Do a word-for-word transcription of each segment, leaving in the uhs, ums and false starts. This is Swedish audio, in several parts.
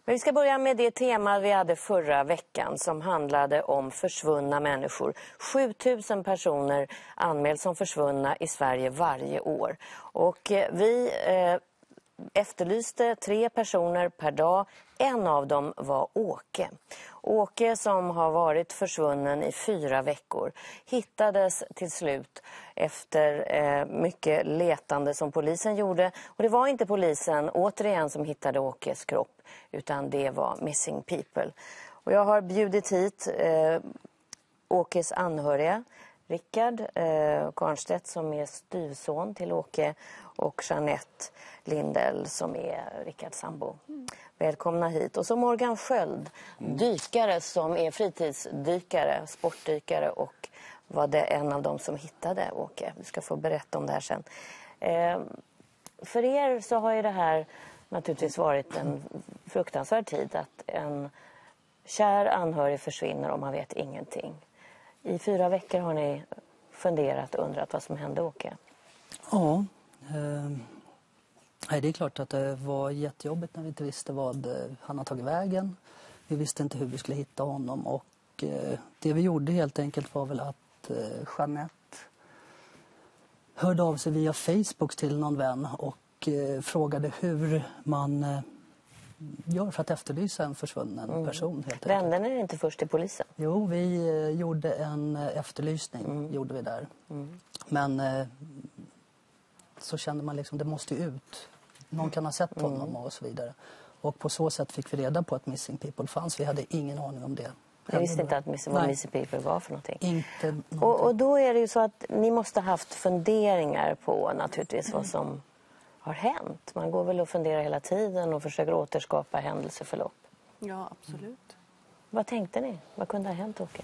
Vi ska börja med det tema vi hade förra veckan som handlade om försvunna människor. sjutusen personer anmäls som försvunna i Sverige varje år. Och vi eh, efterlyste tre personer per dag. En av dem var Åke. Åke som har varit försvunnen i fyra veckor hittades till slut efter eh, mycket letande som polisen gjorde. Och det var inte polisen återigen som hittade Åkes kropp utan det var Missing People. Och jag har bjudit hit eh, Åkes anhöriga. Rickard eh, Karnstedt som är styvson till Åke och Jeanette Lindell som är Rickards sambo. Mm. Välkomna hit. Och så Morgan Sköld, mm. dykare som är fritidsdykare, sportdykare och var det en av dem som hittade Åke. Vi ska få berätta om det här sen. Eh, för er så har ju det här naturligtvis varit en fruktansvärd tid att en kär anhörig försvinner och man vet ingenting. I fyra veckor har ni funderat och undrat vad som hände Åke. Ja, eh, det är klart att det var jättejobbigt när vi inte visste vad han har tagit vägen. Vi visste inte hur vi skulle hitta honom och eh, det vi gjorde helt enkelt var väl att eh, Jeanette hörde av sig via Facebook till någon vän och eh, frågade hur man eh, gör för att efterlysa en försvunnen mm. person. Helt enkelt. Vände ni inte först till polisen? Jo, vi eh, gjorde en eh, efterlysning, mm. gjorde vi där. Mm. Men eh, så kände man liksom, det måste ju ut. Någon kan ha sett honom mm. och så vidare. Och på så sätt fick vi reda på att Missing People fanns. Vi hade ingen aning om det. Jag visste inte att Missing, vad Missing People var för någonting. Inte någonting. Och, och då är det ju så att ni måste ha haft funderingar på naturligtvis mm. vad som har hänt. Man går väl och funderar hela tiden och försöker återskapa händelseförlopp. Ja, absolut. Mm. Vad tänkte ni? Vad kunde ha hänt, Åke?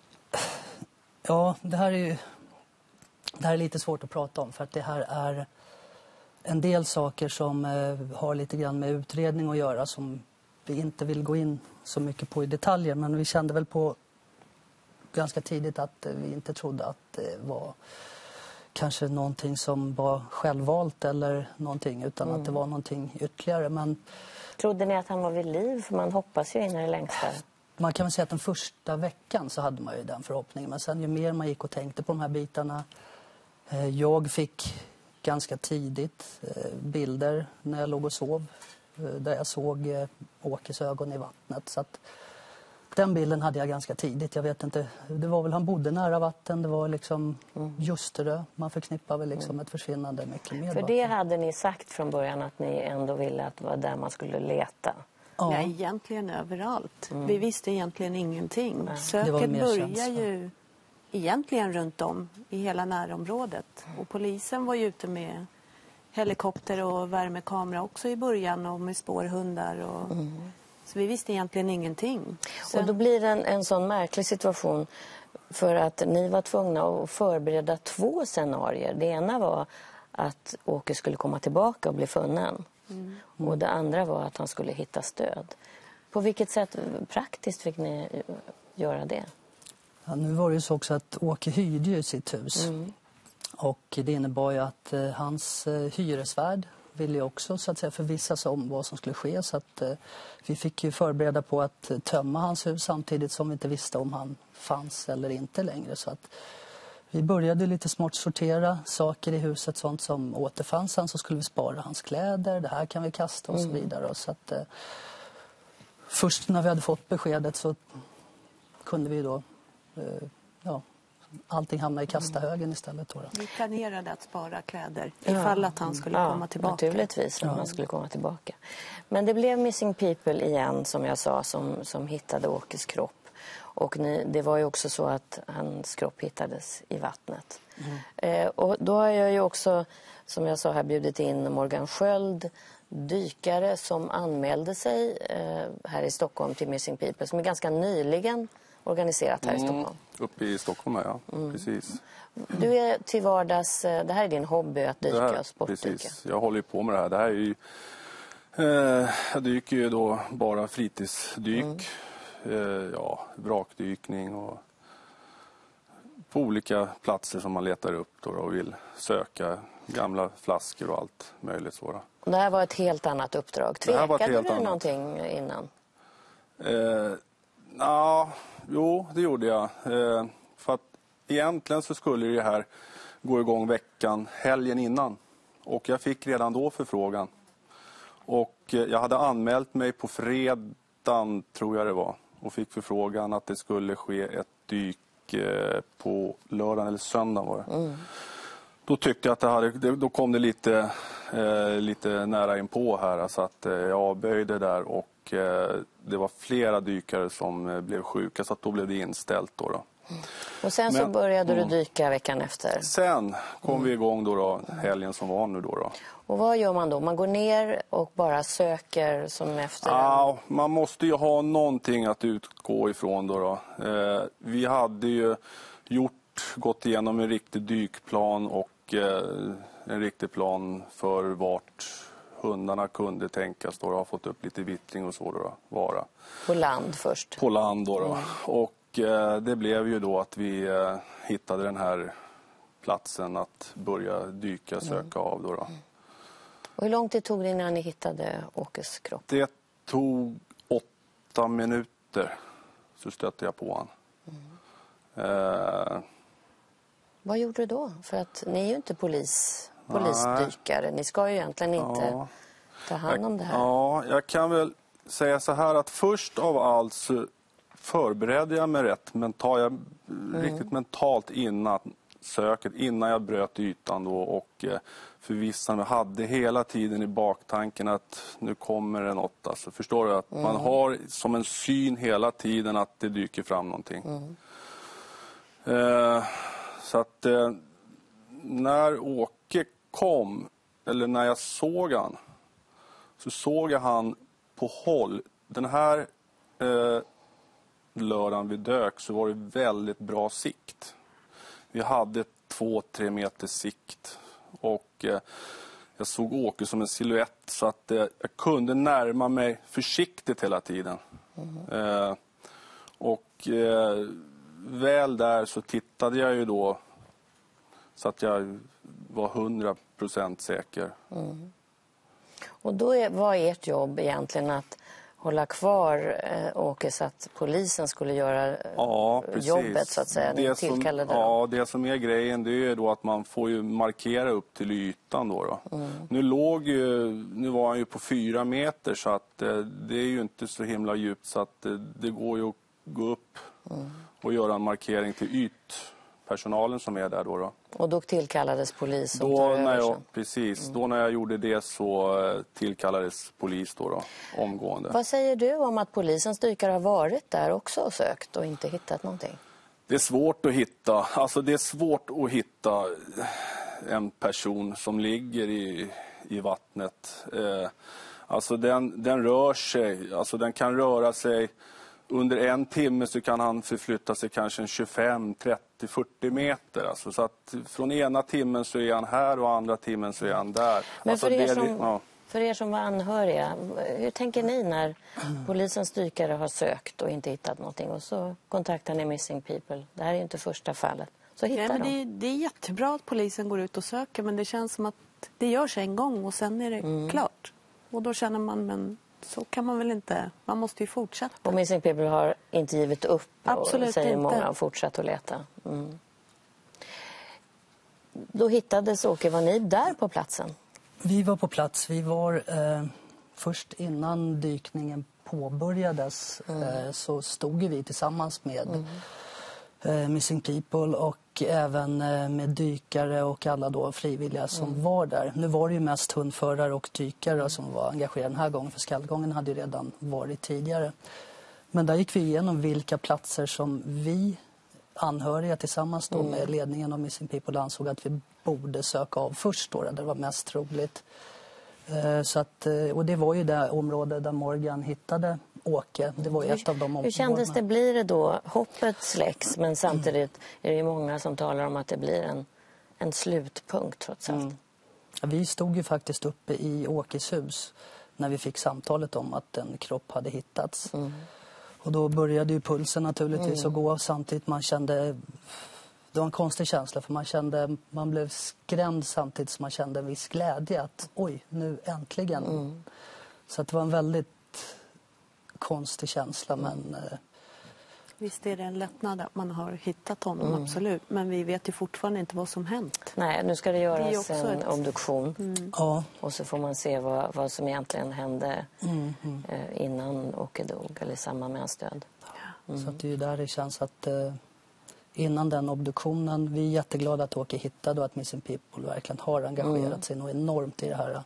Ja, det här är ju det här är lite svårt att prata om för att det här är en del saker som eh, har lite grann med utredning att göra som vi inte vill gå in så mycket på i detaljer. Men vi kände väl på ganska tidigt att eh, vi inte trodde att det var kanske någonting som var självvalt eller någonting utan mm. att det var någonting ytterligare. Men trodde ni att han var vid liv? För man hoppas ju in i det längsta. Man kan väl säga att den första veckan så hade man ju den förhoppningen. Men sen ju mer man gick och tänkte på de här bitarna. Eh, jag fick ganska tidigt eh, bilder när jag låg och sov. Eh, där jag såg eh, Åkes ögon i vattnet. Så att den bilden hade jag ganska tidigt. Jag vet inte, det var väl han bodde nära vatten. Det var liksom mm. Ljusterö. Man förknippar väl liksom mm. ett försvinnande mycket mer För vatten. det hade ni sagt från början att ni ändå ville att det var där man skulle leta. Ja, ja egentligen överallt. Mm. Vi visste egentligen ingenting. Nej. Söket börjar ju egentligen runt om i hela närområdet. Och polisen var ju ute med helikopter och värmekamera också i början och med spårhundar. Och mm. Så vi visste egentligen ingenting. Sen... Och då blir det en, en sån märklig situation för att ni var tvungna att förbereda två scenarier. Det ena var att Åke skulle komma tillbaka och bli funnen. Mm. Och det andra var att han skulle hitta stöd. På vilket sätt praktiskt fick ni göra det? Ja, nu var det ju så också att Åke hyrde ju sitt hus. Mm. Och det innebar ju att eh, hans eh, hyresvärd ville ju också så att säga förvissa sig om vad som skulle ske. Så att eh, vi fick ju förbereda på att eh, tömma hans hus samtidigt som vi inte visste om han fanns eller inte längre. Så att vi började lite smart sortera saker i huset, sånt som återfanns han, så skulle vi spara hans kläder, det här kan vi kasta och så vidare. Och så att, eh, först när vi hade fått beskedet så kunde vi då, eh, ja, allting hamnade i kastahögen istället. Då. Vi planerade att spara kläder ifall ja. att han skulle ja, komma tillbaka. Naturligtvis att ja. man skulle komma tillbaka. Men det blev Missing People igen som jag sa som, som hittade Åkes kropp. Och ni, det var ju också så att hans kropp hittades i vattnet. Mm. Eh, och då har jag ju också, som jag sa här, bjudit in Morgan Sköld, dykare som anmälde sig eh, här i Stockholm till Missing People, som är ganska nyligen organiserat här mm. i Stockholm. Uppe i Stockholm, ja. Mm. Precis. Du är till vardags, det här är din hobby att dyka här, och sportdyka. Precis, jag håller ju på med det här. Det här är ju, eh, jag dyker ju då bara fritidsdyk. Mm. Ja, vrakdykning och på olika platser som man letar upp då och vill söka gamla flaskor och allt möjligt så. Och det här var ett helt annat uppdrag. Tvekade du annat. någonting innan? Eh, ja, jo, det gjorde jag. Eh, för att egentligen så skulle det här gå igång veckan, helgen innan. Och jag fick redan då förfrågan. Och eh, jag hade anmält mig på fredagen, tror jag det var. Och fick förfrågan att det skulle ske ett dyk eh, på lördagen eller söndagen var det. Mm. Då tyckte jag att det hade, då kom det lite, eh, lite nära inpå här. Alltså att eh, jag avböjde där och eh, det var flera dykare som eh, blev sjuka. Så att då blev det inställt då. då. Mm. Och sen så Men, började mm. du dyka veckan efter? Sen kom mm. vi igång då, då helgen som var nu då, då. Och vad gör man då? Man går ner och bara söker som efter? Ja, man måste ju ha någonting att utgå ifrån då. då. Eh, vi hade ju gjort, gått igenom en riktig dykplan och eh, en riktig plan för vart hundarna kunde tänkas då. Har fått upp lite vittring och så då, då vara. På land först? På land då. då. Mm. Och eh, det blev ju då att vi eh, hittade den här platsen att börja dyka, söka mm. av då. då. Och hur lång tid tog det innan ni hittade Åkes kropp? Det tog åtta minuter så stötte jag på honom. Mm. Eh, Vad gjorde du då? För att ni är ju inte polis, polisdykare. Ni ska ju egentligen inte ja. ta hand jag, om det här. Ja, jag kan väl säga så här att först av allt så förberedde jag mig rätt mentalt, jag, mm. riktigt mentalt innan söket, innan jag bröt ytan då och eh, förvissade mig, hade hela tiden i baktanken att nu kommer det något. Alltså, förstår du? Att mm. man har som en syn hela tiden att det dyker fram någonting. Mm. Eh, så att eh, när Åke kom, eller när jag såg han, så såg jag han på håll. Den här eh, lördagen vi dök så var det väldigt bra sikt. Vi hade två, tre meter sikt och eh, jag såg Åke som en silhuett så att eh, jag kunde närma mig försiktigt hela tiden. Mm. Eh, och eh, väl där så tittade jag ju då så att jag var hundra procent säker. Mm. Och då är, var ert jobb egentligen att hålla kvar eh, Åke så att polisen skulle göra ja, jobbet så att säga. Det som, ja, det som är grejen det är då att man får ju markera upp till ytan då. då. Mm. Nu låg ju, nu var han ju på fyra meter så att eh, det är ju inte så himla djupt så att eh, det går ju att gå upp mm. och göra en markering till ytpersonalen som är där då. då. Och då tillkallades polis som då, tar över när jag, sen. Precis, mm. då när jag gjorde det så tillkallades polis då, då omgående. Vad säger du om att polisens dykare har varit där också och sökt och inte hittat någonting? Det är svårt att hitta, alltså det är svårt att hitta en person som ligger i, i vattnet. Eh, alltså den, den rör sig, alltså den kan röra sig. Under en timme så kan han förflytta sig kanske tjugofem, trettio, fyrtio meter. Alltså, så att från ena timmen så är han här och andra timmen så är han där. Men alltså, för, er det, som, ja. för er som var anhöriga, hur tänker ni när polisens dykare har sökt och inte hittat någonting? Och så kontaktar ni Missing People. Det här är ju inte första fallet. Så hittar ja, men de. det, det är jättebra att polisen går ut och söker. Men det känns som att det görs en gång och sen är det mm. klart. Och då känner man, men... Så kan man väl inte. Man måste ju fortsätta. Och Missing People har inte givit upp. Absolut och säger inte. Många och fortsatt att leta. Mm. Då hittades Åke. Var ni där på platsen? Vi var på plats. Vi var eh, först innan dykningen påbörjades mm. eh, så stod vi tillsammans med mm. eh, Missing People och även eh, med dykare och alla då frivilliga som mm. var där. Nu var det ju mest hundförare och dykare som var engagerade den här gången, för skallgången hade ju redan varit tidigare. Men där gick vi igenom vilka platser som vi anhöriga tillsammans då mm. med ledningen av Missing People ansåg att vi borde söka av först då, där det var mest troligt. Eh, så att, och det var ju det område där Morgan hittade Åke. Det var ju ett av de områdena. Hur kändes det, blir det då? Hoppet släcks, men samtidigt är det ju många som talar om att det blir en, en slutpunkt trots allt. Mm. Ja, vi stod ju faktiskt uppe i Åkes hus när vi fick samtalet om att en kropp hade hittats. Mm. Och då började ju pulsen naturligtvis mm. att gå samtidigt man kände det var en konstig känsla för man kände, man blev skrämd samtidigt som man kände en viss glädje att oj, nu äntligen. Mm. Så att det var en väldigt konstig känsla, mm. men... Eh, Visst är det en lättnad att man har hittat honom, mm. absolut. Men vi vet ju fortfarande inte vad som hänt. Nej, nu ska det göras det en ett... obduktion. Mm. Ja. Och så får man se vad, vad som egentligen hände mm. Mm. Eh, innan Åke dog, eller i samband med hans död. Mm. Så att det är ju där det känns att eh, innan den obduktionen, vi är jätteglada att Åke hittade och att Missing People verkligen har engagerat mm. sig nog enormt i det här.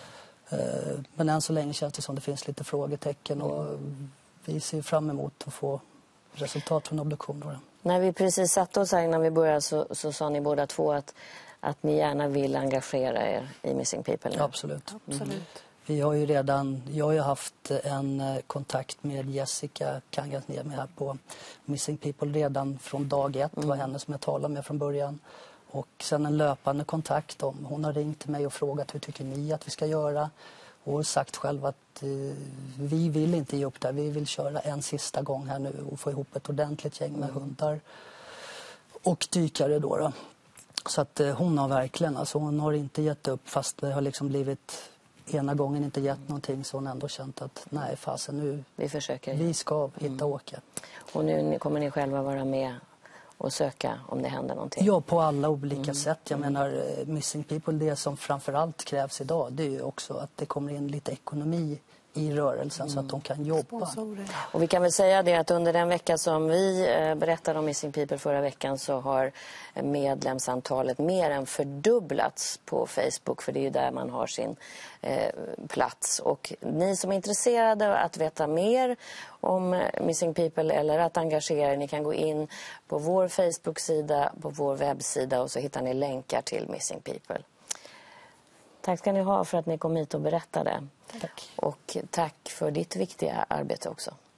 Eh, men än så länge känns det som det finns lite frågetecken och vi ser fram emot att få resultat från obduktionen. När vi precis satt oss här innan vi började så, så sa ni båda två att, att ni gärna vill engagera er i Missing People. Ja, absolut. absolut. Mm. Vi har ju redan, jag har ju haft en kontakt med Jessica Kangasniemi här på Missing People redan från dag ett. Mm. Det var henne som jag talade med från början. Och sen en löpande kontakt om, hon har ringt till mig och frågat hur tycker ni att vi ska göra. Och sagt själv att eh, vi vill inte ge upp det. Vi vill köra en sista gång här nu och få ihop ett ordentligt gäng med mm. hundar och dykare då. då. Så att eh, hon har verkligen, alltså hon har inte gett upp fast det har liksom blivit ena gången inte gett någonting så hon ändå känt att nej fasen nu vi försöker. Vi ska hitta mm. Åke. Och nu kommer ni själva vara med och söka om det händer någonting? Ja, på alla olika mm. sätt. Jag mm. menar, Missing People, det som framförallt krävs idag, det är ju också att det kommer in lite ekonomi i rörelsen mm. så att de kan jobba. Och vi kan väl säga det att under den vecka som vi berättade om Missing People förra veckan så har medlemsantalet mer än fördubblats på Facebook, för det är ju där man har sin eh, plats. Och ni som är intresserade att veta mer om Missing People eller att engagera er, ni kan gå in på vår Facebook-sida, på vår webbsida och så hittar ni länkar till Missing People. Tack ska ni ha för att ni kom hit och berättade. Tack. Och tack för ditt viktiga arbete också.